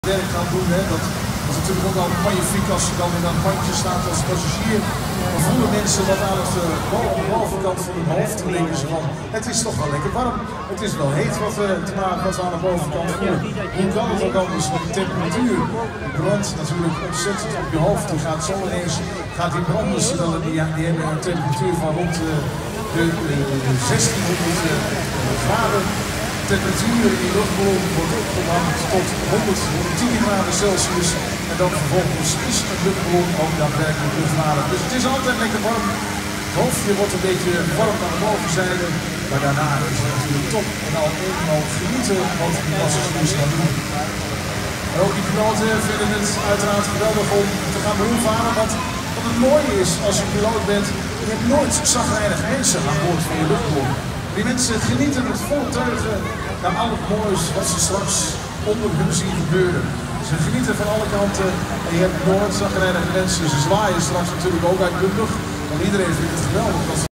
werk gaan doen. Hè. Dat is natuurlijk ook al magnifiek als je dan in dat bandje staat als passagier. Dan voelen mensen dat aan de bovenkant van het hoofd. Dan denken ze van, het is toch wel lekker warm. Het is wel heet wat we aan de bovenkant voelen. Hoe kan het ook anders met de temperatuur? Die brandt natuurlijk ontzettend op je hoofd. Die gaat zo ineens, gaat die branden, die hebben een temperatuur van rond de 1600 graden. De temperatuur in die luchtballon wordt opgewarmd tot 110 graden Celsius. En dan vervolgens is een luchtballon ook daadwerkelijk luchtwaardig. Dus het is altijd lekker warm. Het hoofdje wordt een beetje warm aan de bovenzijde. Maar daarna is het natuurlijk top en al eenmaal genieten wat die passagiers gaan doen. En ook die piloten vinden het uiteraard geweldig om te gaan rondvaren. Want wat het mooie is als je piloot bent, je hebt nooit chagrijnige mensen aan boord van je luchtballon. Die mensen genieten met volle teugen naar al het moois wat ze straks onder hun zien gebeuren. Ze genieten van alle kanten en je hebt nooit chagrijnige mensen. Ze zwaaien straks natuurlijk ook uitbundig, want iedereen vindt het geweldig.